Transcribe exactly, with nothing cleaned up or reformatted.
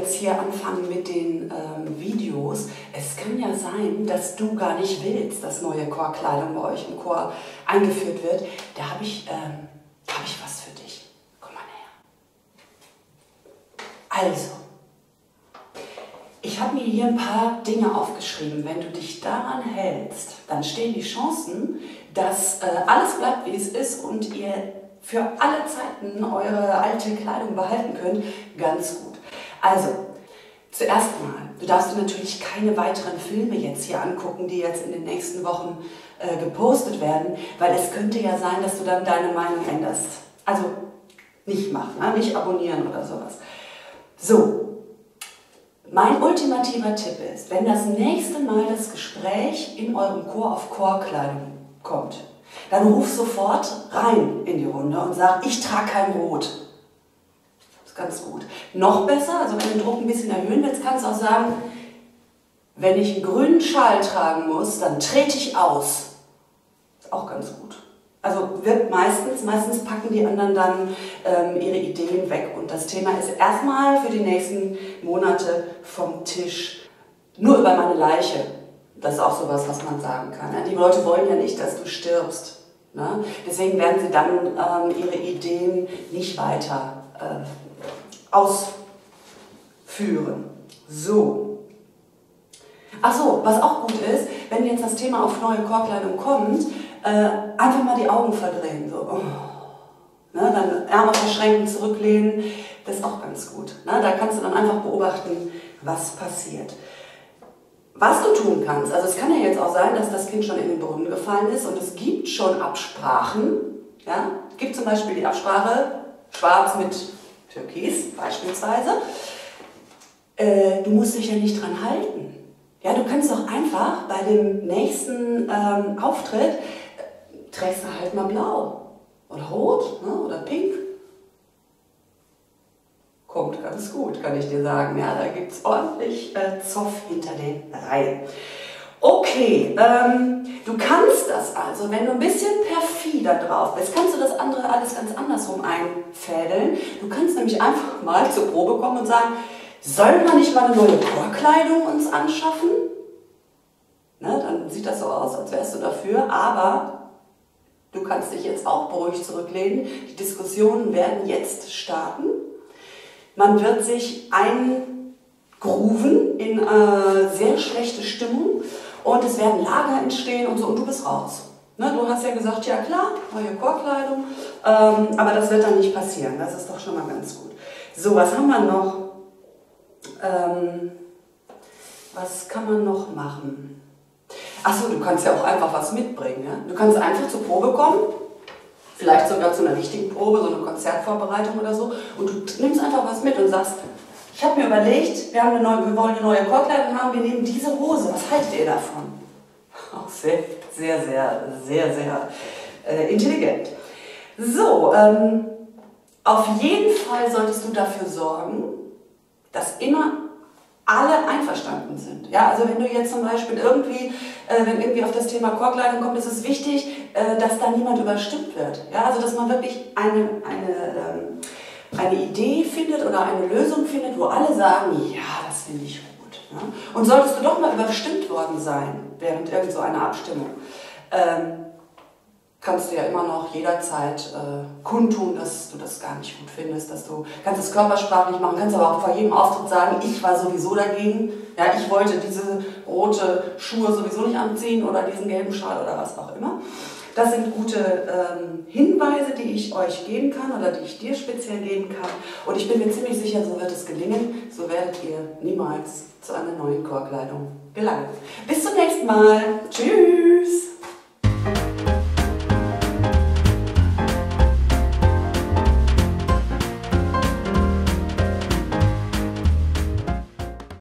jetzt hier anfangen mit den ähm, Videos. Es kann ja sein, dass du gar nicht willst, dass neue Chorkleidung bei euch im Chor eingeführt wird. Da habe ich, ähm, da hab ich was für dich. Komm mal näher. Also, ich habe mir hier ein paar Dinge aufgeschrieben. Wenn du dich daran hältst, dann stehen die Chancen, dass äh, alles bleibt, wie es ist und ihr für alle Zeiten eure alte Kleidung behalten könnt, ganz gut. Also, zuerst mal, du darfst dir natürlich keine weiteren Filme jetzt hier angucken, die jetzt in den nächsten Wochen äh, gepostet werden, weil es könnte ja sein, dass du dann deine Meinung änderst. Also, nicht machen, ne? Nicht abonnieren oder sowas. So, mein ultimativer Tipp ist, wenn das nächste Mal das Gespräch in eurem Chor auf Chorkleidung kommt, dann ruf sofort rein in die Runde und sag, ich trage kein Rot. Das ist ganz gut. Noch besser, also wenn du den Druck ein bisschen erhöhen willst, kannst du auch sagen, wenn ich einen grünen Schal tragen muss, dann trete ich aus. Ist auch ganz gut. Also wird meistens, meistens packen die anderen dann ähm, ihre Ideen weg und das Thema ist erstmal für die nächsten Monate vom Tisch. Nur über meine Leiche. Das ist auch sowas, was man sagen kann. Die Leute wollen ja nicht, dass du stirbst. Ne? Deswegen werden sie dann ähm, ihre Ideen nicht weiter äh, ausführen. So. Ach so, was auch gut ist, wenn jetzt das Thema auf neue Chorkleidung kommt, äh, einfach mal die Augen verdrehen. So. Oh. Ne? Dann Ärmel verschränken, zurücklehnen. Das ist auch ganz gut. Ne? Da kannst du dann einfach beobachten, was passiert. Was du tun kannst, also es kann ja jetzt auch sein, dass das Kind schon in den Brunnen gefallen ist und es gibt schon Absprachen. Ja? Es gibt zum Beispiel die Absprache schwarz mit Türkis beispielsweise. Äh, du musst dich ja nicht dran halten. Ja, du kannst doch einfach bei dem nächsten ähm, Auftritt, äh, trägst du halt mal blau oder rot, ne? Oder pink. Kommt ganz gut, kann ich dir sagen. Ja, da gibt es ordentlich äh, Zoff hinter den Reihen. Okay, ähm, du kannst das also, wenn du ein bisschen perfider drauf bist, kannst du das andere alles ganz andersrum einfädeln. Du kannst nämlich einfach mal zur Probe kommen und sagen, sollen wir nicht mal eine neue Chorkleidung uns anschaffen? Ne, dann sieht das so aus, als wärst du dafür, aber du kannst dich jetzt auch beruhigt zurücklehnen. Die Diskussionen werden jetzt starten. Man wird sich eingrooven in äh, sehr schlechte Stimmung und es werden Lager entstehen und so und du bist raus. Ne, du hast ja gesagt, ja klar, neue Chorkleidung, ähm, aber das wird dann nicht passieren. Das ist doch schon mal ganz gut. So, was haben wir noch? Ähm, was kann man noch machen? Achso, du kannst ja auch einfach was mitbringen. Ja? Du kannst einfach zur Probe kommen. Vielleicht sogar zu einer richtigen Probe, so eine Konzertvorbereitung oder so. Und du nimmst einfach was mit und sagst, ich habe mir überlegt, wir, haben eine neue, wir wollen eine neue Chorkleidung haben, wir nehmen diese Hose. Was haltet ihr davon? Auch sehr, sehr, sehr, sehr, sehr äh, intelligent. So, ähm, auf jeden Fall solltest du dafür sorgen, dass immer alle einverstanden sind. Ja, also wenn du jetzt zum Beispiel irgendwie, äh, wenn irgendwie auf das Thema Chorkleidung kommt, ist es wichtig, äh, dass da niemand überstimmt wird. Ja, also dass man wirklich eine, eine, ähm, eine Idee findet oder eine Lösung findet, wo alle sagen, ja, das finde ich gut. Ja? Und solltest du doch mal überstimmt worden sein, während irgend so einer Abstimmung, ähm, kannst du ja immer noch jederzeit äh, kundtun, dass du das gar nicht gut findest, dass du kannst es körpersprachlich machen, kannst aber auch vor jedem Auftritt sagen, ich war sowieso dagegen, ja, ich wollte diese rote Schuhe sowieso nicht anziehen oder diesen gelben Schal oder was auch immer. Das sind gute ähm, Hinweise, die ich euch geben kann oder die ich dir speziell geben kann und ich bin mir ziemlich sicher, so wird es gelingen, so werdet ihr niemals zu einer neuen Chorkleidung gelangen. Bis zum nächsten Mal. Tschüss!